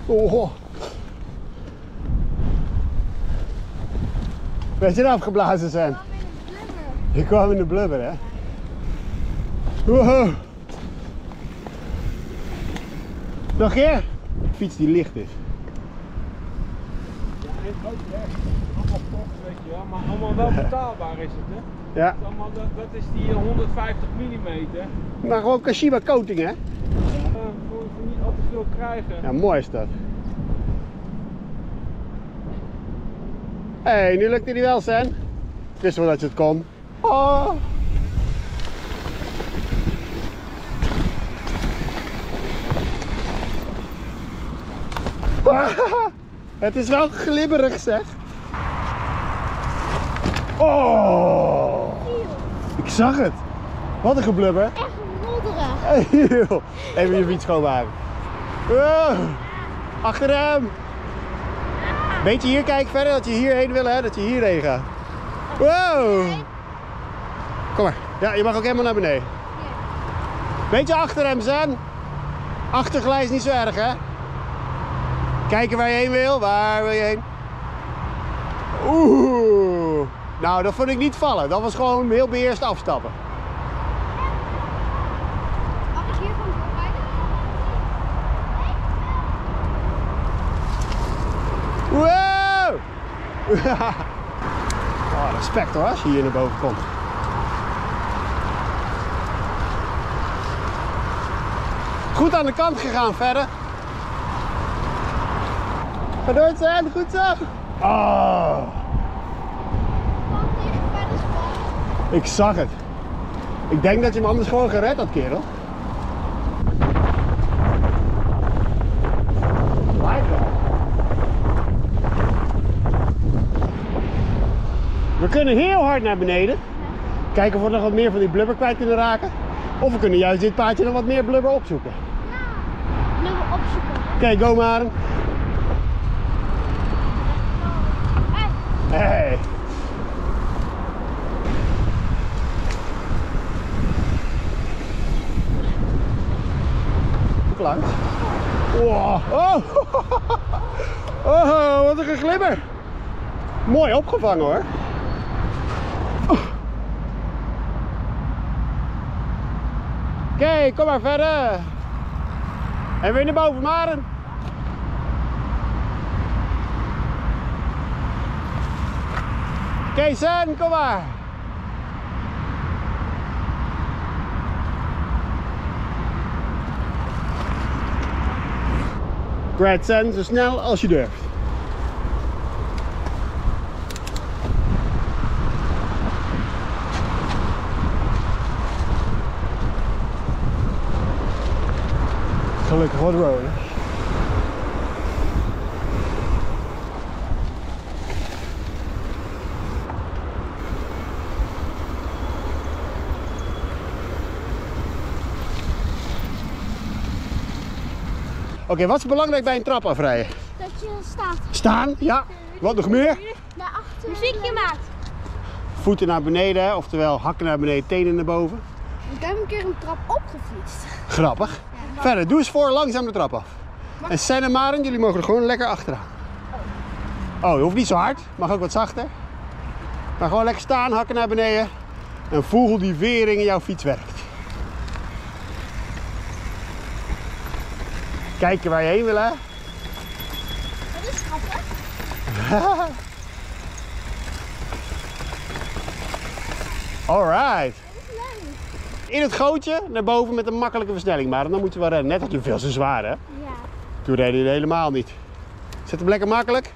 Oh. Weet je er afgeblazen zijn? Je kwam in de blubber, hè? Wow. Nog een keer? Fiets die licht is. Ja, en ook echt. Allemaal tocht, weet je wel, maar allemaal wel betaalbaar is het, hè? Ja. Dat is, allemaal, dat is die 150 mm. Maar gewoon Kashiwa coating, hè? Voor niet al te veel krijgen. Ja, mooi is dat. Hé, hey, nu lukt het wel, Sen. Ik wist wel dat je het kon. Oh. Het is wel glibberig, zeg. Oh. Ik zag het. Wat een geblubber. Echt modderig. Hey, joh. Even je fiets schoonmaken. Wow. Achter hem. Beetje hier kijken verder, dat je hierheen wil, hè? Dat je hierheen gaat. Wow. Kom maar. Ja, je mag ook helemaal naar beneden. Beetje achter hem, Sen. Achterglijs niet zo erg, hè? Kijken waar je heen wil. Waar wil je heen? Oeh. Nou, dat vond ik niet vallen. Dat was gewoon heel beheerst afstappen. Mag ik hier gewoon doorrijden? Wow! Oh, respect hoor, als je hier naar boven komt. Goed aan de kant gegaan verder. Ga door, Sen, goed zo. Oh. Ik zag het. Ik denk dat je hem anders gewoon gered had, kerel. We kunnen heel hard naar beneden. Kijken of we nog wat meer van die blubber kwijt kunnen raken. Of we kunnen juist dit paadje nog wat meer blubber opzoeken. Ja, blubber opzoeken. Oké, go maar. Hey. Geluid. Wow. Oh. Oh, wat een geglimmer. Mooi opgevangen hoor. Oh. Oké, kom maar verder. En weer naar boven, Maren. Oké, Sen, kom maar. Great, Sen, zo snel als je durft. Gelukkig wat rollers. Oké, wat is belangrijk bij een trap afrijden? Dat je staat. Staan, ja. Wat nog meer? Naar achter. Muziekje maakt. Voeten naar beneden, hè? Oftewel hakken naar beneden, tenen naar boven. Ik heb een keer een trap opgefietst. Grappig. Verder, doe eens voor langzaam de trap af. En Sen en Maren, jullie mogen er gewoon lekker achteraan. Oh, je hoeft niet zo hard, mag ook wat zachter. Maar gewoon lekker staan, hakken naar beneden. En voel hoe die vering in jouw fiets werkt. Kijken waar je heen wil, hè? Dat is grappig. Alright. In het gootje naar boven met een makkelijke versnelling, maar dan moeten we rennen. Net had je veel zo zwaar, hè? Ja. Toen reden jullie helemaal niet. Zet hem lekker makkelijk.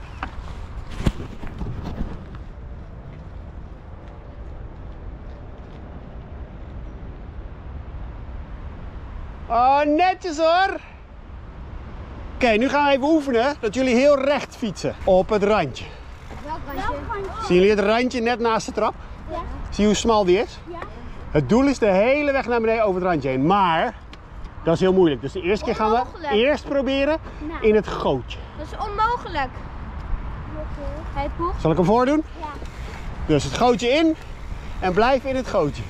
Oh, netjes hoor. Oké, nu gaan we even oefenen dat jullie heel recht fietsen op het randje. Welk randje? Zien jullie het randje net naast de trap? Ja. Zie je hoe smal die is? Ja. Het doel is de hele weg naar beneden over het randje heen, maar dat is heel moeilijk. Dus de eerste keer gaan we Onmogelijk. eerst proberen in het gootje. Dat is onmogelijk. Hey, Poeg. Zal ik hem voordoen? Ja. Dus het gootje in en blijf in het gootje.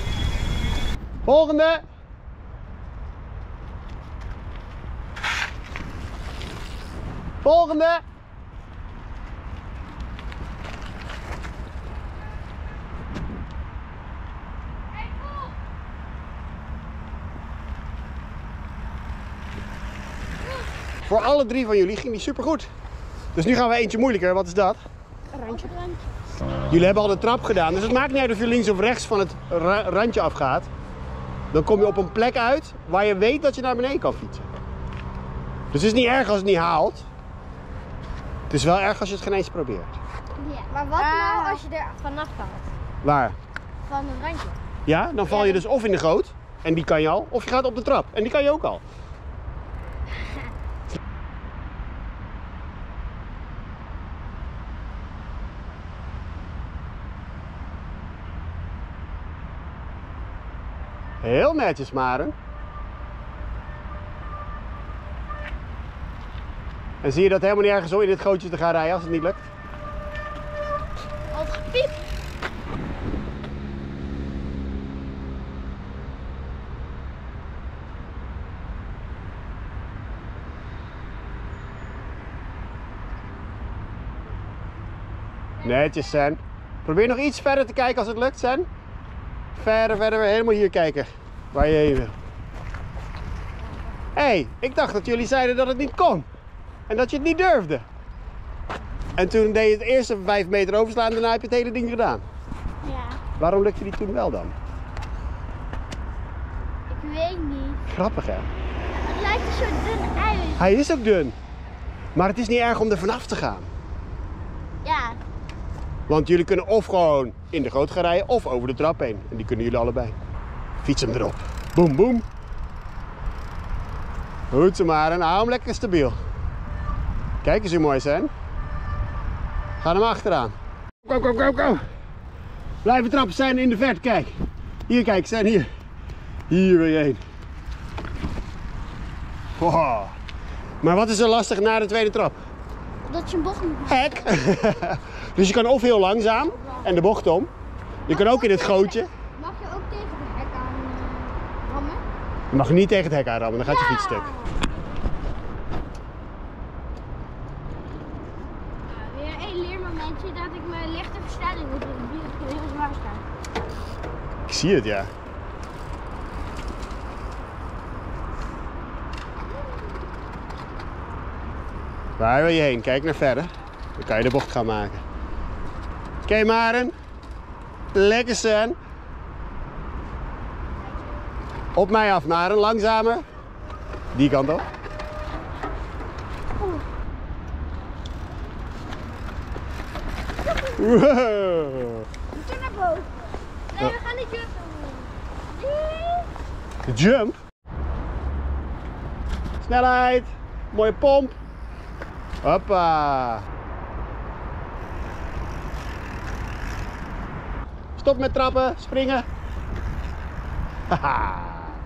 Volgende. Volgende. Voor alle 3 van jullie ging die supergoed. Dus nu gaan we eentje moeilijker. Wat is dat? Een randje. Jullie hebben al de trap gedaan, dus het maakt niet uit of je links of rechts van het randje afgaat. Dan kom je op een plek uit waar je weet dat je naar beneden kan fietsen. Dus het is niet erg als het niet haalt. Het is wel erg als je het geen eens probeert. Ja, maar wat nou als je er vanaf valt? Waar? Van een randje. Ja, dan val je dus of in de goot, en die kan je al, of je gaat op de trap, en die kan je ook al. Heel netjes, Maren. En zie je dat helemaal niet ergens zo in dit gootje te gaan rijden als het niet lukt? Al gepiep. Netjes, Sen. Probeer nog iets verder te kijken als het lukt, Sen. Verder, helemaal hier kijken. Waar je heen wil. Hé, ik dacht dat jullie zeiden dat het niet kon. En dat je het niet durfde. En toen deed je het eerste 5 meter overslaan en daarna heb je het hele ding gedaan. Ja. Waarom lukte die toen wel dan? Ik weet niet. Grappig, hè? Het lijkt er zo dun uit. Hij is ook dun. Maar het is niet erg om er vanaf te gaan. Ja. Want jullie kunnen of gewoon in de goot gaan rijden of over de trap heen. En die kunnen jullie allebei. Fiets hem erop. Boem, boem. Goed zo maar en hou hem lekker stabiel. Kijk eens hoe mooi zijn. Ga hem achteraan. Kom. Blijven trappen zijn in de verte, kijk. Hier kijk, zijn hier. Hier wil je heen. Wow. Maar wat is er lastig na de tweede trap? Dat je een bocht moet maken. Hek. Dus je kan of heel langzaam en de bocht om. Je kan ook in het gootje. Mag je ook tegen de hek aan rammen? Je mag niet tegen het hek aanrammen, dan gaat je fiets stuk. Weer een leermomentje dat ik mijn lichte versnelling moet doen. Die ik heel zwaar sta. Ik zie het, ja. Waar wil je heen? Kijk naar verder. Dan kan je de bocht gaan maken. Oké, Maren. Lekker, Sen. Op mij af, Maren. Langzamer. Die kant op. Wow. Toen naar boven. Nee, we gaan niet jumpen. De jump. Snelheid. Mooie pomp. Hoppa. Stop met trappen, springen. Haha.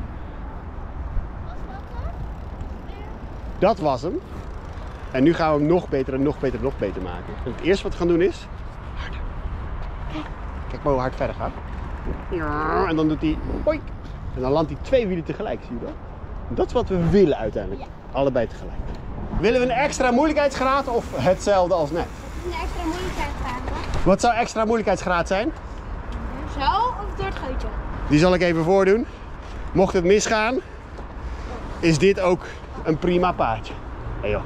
Dat was hem. En nu gaan we hem nog beter maken. En het eerste wat we gaan doen is harder. Kijk maar hoe hard verder gaat. Ja, en dan doet hij boink. En dan landt hij 2 wielen tegelijk, zie je dat? Dat is wat we willen uiteindelijk. Allebei tegelijk. Willen we een extra moeilijkheidsgraad of hetzelfde als net? Een extra moeilijkheidsgraad. Wat zou extra moeilijkheidsgraad zijn? Zo of door het gootje? Die zal ik even voordoen. Mocht het misgaan, is dit ook een prima paardje. Hey joh.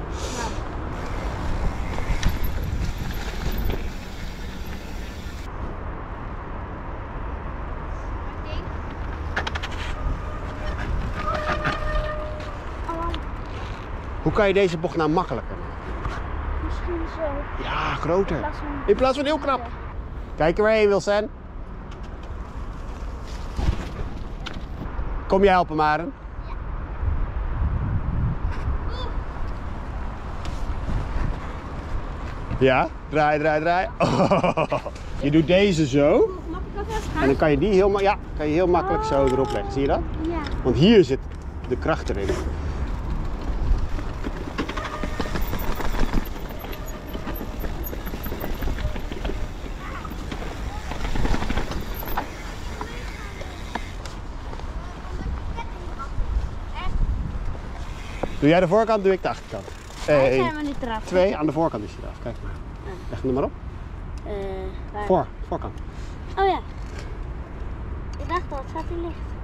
Hoe kan je deze bocht nou makkelijker maken? Misschien zo. Ja, groter. plaats van- In plaats van heel knap. Kijk er waar je heen wil, Sen. Kom je helpen, Maren? Ja, draai. Oh, je doet deze zo. Mag ik dat even En gaan? dan kan je die heel makkelijk zo erop leggen. Zie je dat? Ja. Want hier zit de kracht erin. Doe jij de voorkant, doe ik de achterkant. Hij is helemaal niet eraf. 2, aan de voorkant is hij eraf. Kijk maar. Leg hem er maar op. Waar? Voorkant. Oh ja. Ik dacht al, het staat hier licht.